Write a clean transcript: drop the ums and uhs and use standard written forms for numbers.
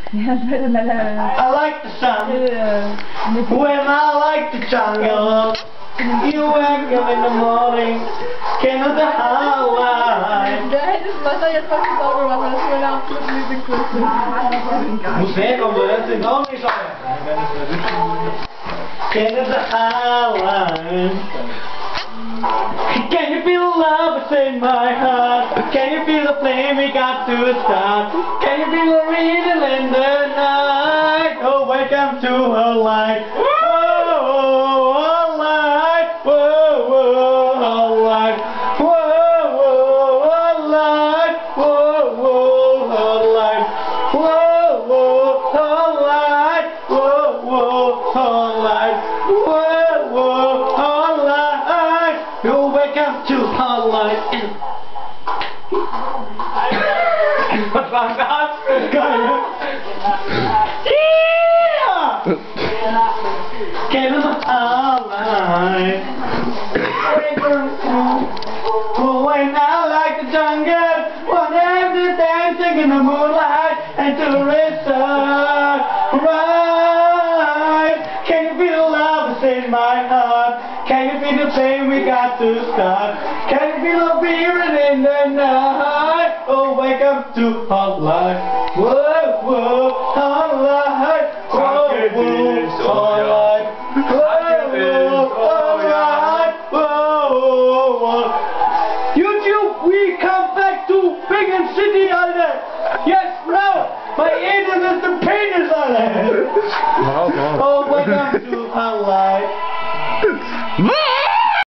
I like the sun. When I like the jungle. You wake up in the morning. Kennst du Hawaii? Das Wasser jetzt fast ins Auge machen, das ist meine absolute Lieblingsküste. Muss herkommen, du hörst den Song nicht an. Kennst du Hawaii? Can you feel the love that's in my heart? Can you feel the flame we got to start? Can you feel the rhythm in the night? Oh, welcome to her light. Whoa, her light. Whoa, whoa, her light. Whoa, whoa, her light. Whoa, whoa, her light. Whoa, whoa, her light. Whoa, whoa, her light. Whoa, whoa, her light. You wake up to her light. Was war das? Geil, ne? Yeah! Get in the light. When I like the jungle, when I'm dancing in the moonlight, and to rest right. Can you feel the love that's in my heart? Can you feel the flame we got to start? Can you feel the feeling in the night? Oh, wake up to hot light. Whoa, whoa, hot light. Whoa, whoa, hot light. Whoa, whoa, hot light. Whoa, whoa. YouTube, we come back to Big and City, Alter. Yes, bro. My anus is the penis, Alter. Wow, wow.